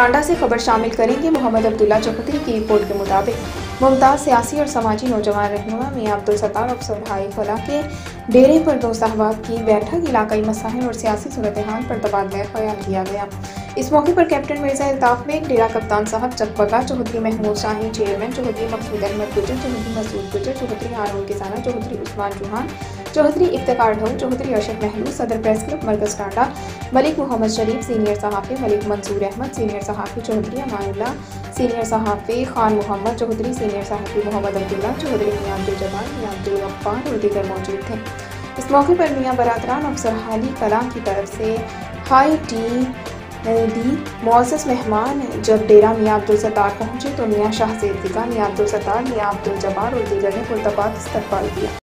टांडा से खबर शामिल करेंगे। मोहम्मद अब्दुल्ला चौधरी की रिपोर्ट के मुताबिक मुमताज़ सियासी और समाजी नौजवान रहनुमा मियां अब्दुल सत्तार अफसर भाई फला के डेरे पर दोस्त अहबाब की बैठक इलाकाई मसाइल और सियासी सूरत हाल पर तबादला ख्याल किया गया। इस मौके पर कैप्टन मिर्जा अल्ताफ बेग, डेरा कप्तान साहब चकबगा, चौधरी महमूद शाहीन, चेयरमैन चौधरी मकसूद अहमद गुजर, चौधरी मसूद गुजर, चौधरी हारून किसाना, चौधरी उस्मान चौहान, चौधरी इफ्तिकार ढऊ, चौधरी अरशद महलूद, सदर प्रेस क्लब मरकज टांडा, मलिक मोहम्मद शरीफ, सीनियर सहाफ़ी मलिक मंसूर अहमद, सीनियर सहाफ़ी चौधरी अमानुल्लाह, सीनियर सहाफ़ी खान मोहम्मद चौधरी, सीनियर सहाफ़ी मोहम्मद अब्दुल्ला चौधरी, मियां अब्दुल जब्बार, मियां अब्दुल गफ्फार और दीगर मौजूद थे। इस मौके पर मियां बरादरान अफसर हाली कलां की तरफ से हाई टी दी मुअज़्ज़ज़ मेहमान जब डेरा मियां अब्दुल सत्तार पहुंचे तो मियां शाह ज़ेद मियां अब्दुल सत्तार, मियां अब्दुल जब्बार और दीगर ने पुरतपाक इस्तकबाल किया।